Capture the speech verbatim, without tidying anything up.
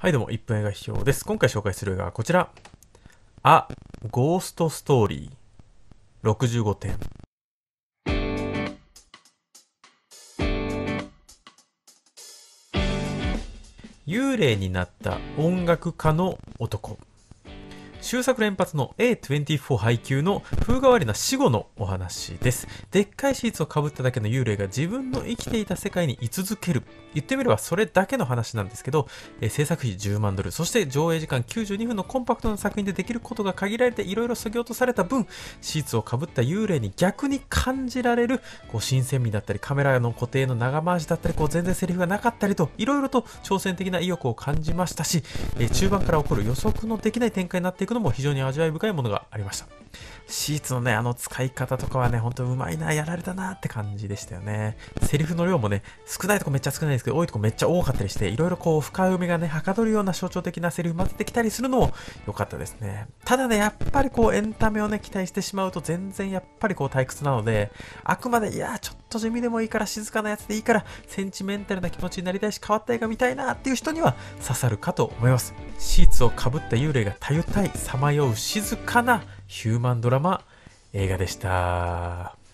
はいどうも、いっぷん映画批評です。今回紹介する映画はこちら。あ、ゴーストストーリー。ろくじゅうごてん。幽霊になった音楽家の男。終作連発の エーにじゅうよん 配給の風変わりな死後のお話です。でっかいシーツをかぶっただけの幽霊が自分の生きていた世界に居続ける。言ってみればそれだけの話なんですけど、えー制作費じゅうまんドル、そして上映時間きゅうじゅうにふんのコンパクトな作品でできることが限られていろいろ削ぎ落とされた分、シーツをかぶった幽霊に逆に感じられるこう新鮮味だったり、カメラの固定の長回しだったり、こう全然セリフがなかったりと、いろいろと挑戦的な意欲を感じましたし、えー中盤から起こる予測のできない展開になっていくのも非常に味わい深いものがありました。シーツのね、あの使い方とかはね、ほんとうまいな、やられたなって感じでしたよね。セリフの量もね、少ないとこめっちゃ少ないですけど、多いとこめっちゃ多かったりして、いろいろこう深埋めがね、はかどるような象徴的なセリフ混ぜてきたりするのも良かったですね。ただね、やっぱりこうエンタメをね、期待してしまうと全然やっぱりこう退屈なので、あくまで、いや、ちょっと地味でもいいから静かなやつでいいから、センチメンタルな気持ちになりたいし、変わった映画見たいなっていう人には刺さるかと思います。シーツをかぶった幽霊がたゆたい、さまよう静かなヒューマンドラマ映画でした。